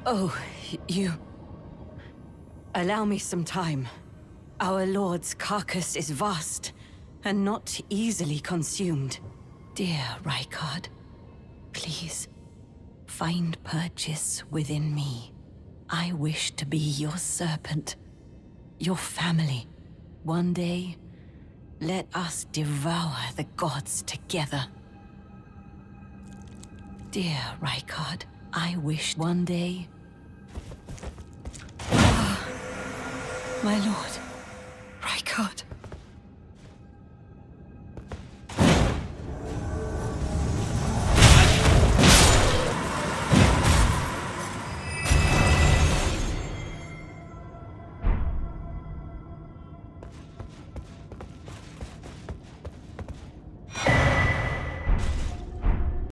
Oh, you... Allow me some time. Our lord's carcass is vast, and not easily consumed. Dear Rykard, please, find purchase within me. I wish to be your serpent, your family. One day, let us devour the gods together. Dear Rykard, I wish one day... My lord, Rykard.